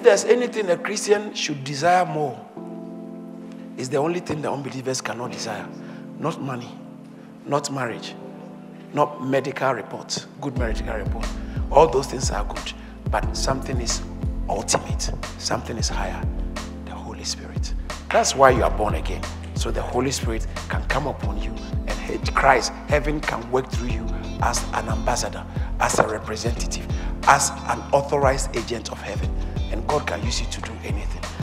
if there's anything a Christian should desire more, it's the only thing the unbelievers cannot desire. Not money, not marriage, not medical reports, good medical report. All those things are good, but something is ultimate, something is higher, the Holy Spirit. That's why you are born again, so the Holy Spirit can come upon you, and Christ, heaven can work through you as an ambassador, as a representative, as an authorized agent of heaven, and God can use you to do anything.